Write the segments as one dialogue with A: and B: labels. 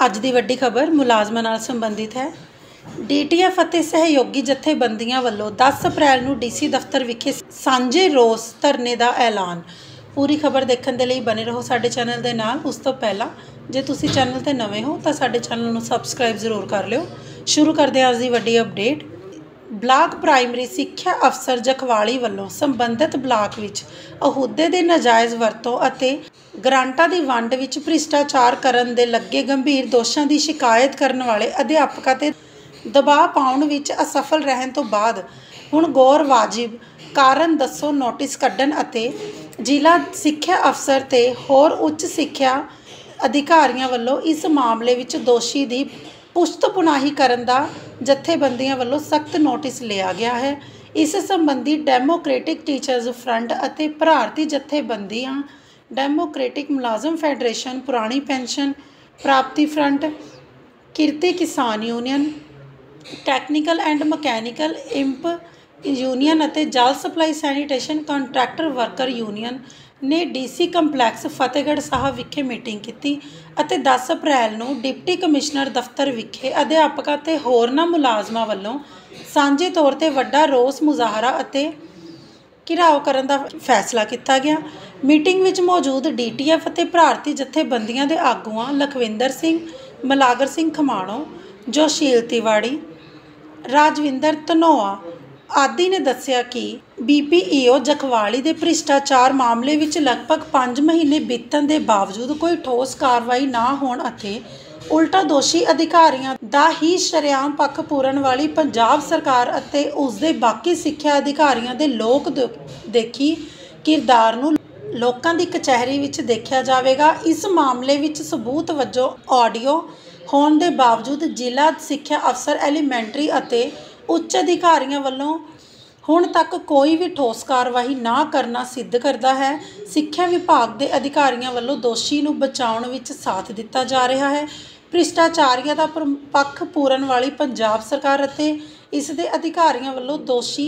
A: ਅੱਜ ਦੀ ਵੱਡੀ ਖਬਰ ਮੁਲਾਜ਼ਮਾਂ ਨਾਲ ਸੰਬੰਧਿਤ ਹੈ। DTF ਅਤੇ ਸਹਿਯੋਗੀ ਜਥੇਬੰਦੀਆਂ ਵੱਲੋਂ 10 ਅਪ੍ਰੈਲ ਨੂੰ DC ਦਫ਼ਤਰ ਵਿਖੇ ਸਾਂਝੇ ਰੋਸ ਧਰਨੇ ਦਾ ਐਲਾਨ। पूरी खबर देखने के लिए बने रहो साडे चैनल के नाल। उस तो पहला जे तुसी चैनल ते नवे हो तो साडे चैनल नूं सबसक्राइब जरूर कर लिओ। शुरू करते हैं अज दी वड्डी अपडेट। ब्लाक प्राइमरी सिक्ख्या अफसर जखवाली वालों संबंधित ब्लाक विच अहुदे दे नाजायज़ वरतों अते ग्रांटां दी वंड विच भ्रिष्टाचार करन दे लगे गंभीर दोषां दी शिकायत करन वाले अध्यापकां ते दबाव पाउण विच असफल रहन तो बाद हुण गौर वाजिब कारण दसो नोटिस कड्ढण अते जिला सिक्ख्या अफसर ते होर उच्च सिक्ख्या अधिकारियों वालों इस मामले विच दोषी दी पुश्त पुनाही करन दा जथेबंदियां वालों सख्त नोटिस लिया गया है। इस संबंधी डेमोक्रेटिक टीचर्स फ्रंट अते भारती जथेबंदियां डेमोक्रेटिक मुलाजम फैडरेशन पुरानी पेंशन प्राप्ति front Kirti Kisan union technical and mechanical इंप यूनियन अते जल supply sanitation contractor worker union ने DC कंपलैक्स फतेहगढ़ साहब विखे मीटिंग की अते 10 अप्रैल नूं डिप्टी कमिश्नर दफ्तर विखे अध्यापकां ते होरनां मुलाजमां वल्लों सांझे तौर ते वड्डा रोस मुजाहरा अते घिराव करन दा फैसला किया गया। मीटिंग विच मौजूद DTF अते भारती जथेबंदियां दे आगूआं लखविंदर सिंह, मलागर सिंह खमाणो, जोशील तिवाड़ी, राजविंदर धनोआ आदि ने दस्सिया कि BPEO जखवाली दे भ्रिष्टाचार मामले विच लगभग 5 महीने बीतण दे बावजूद कोई ठोस कार्रवाई ना होण अते उल्टा दोषी अधिकारियों दा ही शरेआम पक्ष पूरन वाली पंजाब सरकार अते उसदे बाकी सिक्ख्या अधिकारियों दे लोक देखी किरदार नूं लोकां दी कचहरी विच देखिया जावेगा। इस मामले विच सबूत वजों ऑडियो होण दे बावजूद जिला सिक्ख्या अफसर एलीमेंटरी अते उच्च अधिकारियों वालों हुण तक कोई भी ठोस कार्रवाई ना करना सिद्ध करता है। सिक्ख्या विभाग के अधिकारियों वालों दोषी नूं बचाउण विच साथ दिता जा रहा है। भ्रिष्टाचारियों का पक्ष पूरन वाली पंजाब सरकार अते इस दे अधिकारियों वालों दोषी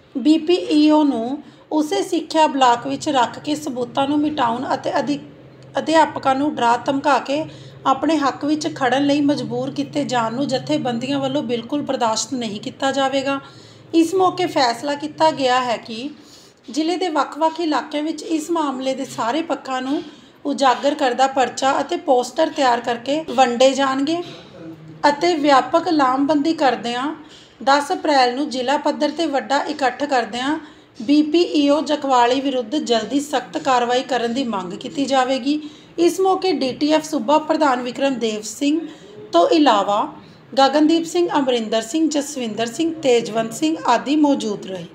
A: BPEO नूं उसे सिक्ख्या ब्लाक विच रख के सबूतां नूं मिटाउण अते अध्यापकां नूं डरा धमका के अपने हक विच खड़न लई मजबूर किए जाण नूं जथेबंदियां वालों बिल्कुल बर्दाश्त नहीं किया जाएगा। इस मौके फैसला किया गया है कि जिले के वक्-वक् इलाकों में इस मामले के सारे पक्षों नूं उजागर करदा पर्चा अते पोस्टर तैयार करके वंडे जाणगे अते व्यापक लामबंदी करदिआं 10 अप्रैल नूं जिला पद्धर ते वड्डा इकट्ठ करदिआं BPEO जखवाली विरुद्ध जल्दी सख्त कार्रवाई करन दी मंग की जाएगी। इस मौके DTF सूबा प्रधान विक्रमदेव सिंह तो इलावा गगनदीप सिंह, अमरिंदर सिंह, जसविंदर सिंह, तेजवंत सिंह आदि मौजूद रहे।